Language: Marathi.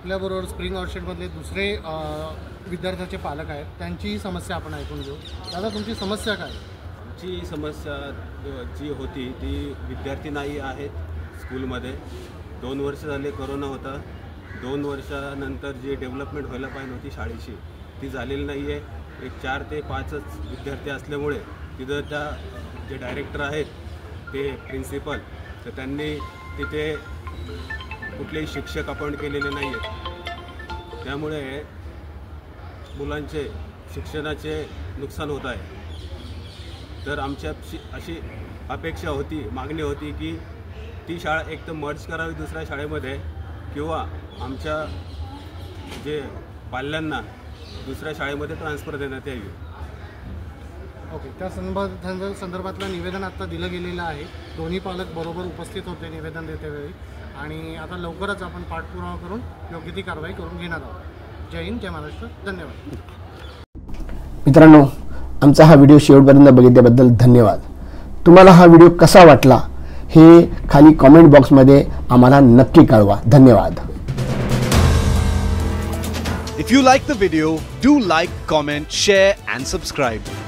आपल्याबरोबर स्प्रिंग ऑर्चिडमधले दुसरे विद्यार्थ्याचे पालक आहेत, त्यांची समस्या आपण ऐकून घेऊ. दादा, तुमची समस्या काय? आमची समस्या जी होती ती विद्यार्थी नाही आहेत स्कूलमध्ये. 2 वर्ष झाले कोरोना होता. 2 वर्षानंतर जी डेव्हलपमेंट व्हायला पाहिजे होती शाळेची ती झालेली नाही आहे. एक 4 ते 5च विद्यार्थी असल्यामुळे तिथं त्या जे डायरेक्टर आहेत ते प्रिन्सिपल, तर त्यांनी तिथे कुठलेही शिक्षक अपॉइंट केलेले नाही आहेत. त्यामुळे मुलांचे शिक्षणाचे नुकसान होत आहे. तर आमच्या अशी अपेक्षा होती, मागणी होती की ती शाळा एक तर मर्ज करावी दुसऱ्या शाळेमध्ये, किंवा आमच्या जे पाल्यांना दुसऱ्या शाळेमध्ये ट्रान्सफर देण्यात यावी. ओके, त्या संदर्भातलं निवेदन आता दिलं गेलेलं आहे. दोन्ही पालक बरोबर उपस्थित होते निवेदन देतेवेळी, आणि आता लवकरच आपण पाठपुरावा करून योग्य ती कारवाई करून घेणार आहोत. जय हिंद, जय महाराष्ट्र. धन्यवाद. मित्रांनो, आमचा हा व्हिडिओ शेवटपर्यंत बघितल्याबद्दल धन्यवाद. तुम्हाला हा व्हिडिओ कसा वाटला हे खाली कमेंट बॉक्समध्ये आम्हाला नक्की कळवा. धन्यवाद. If you like the video, do like, comment, share and subscribe.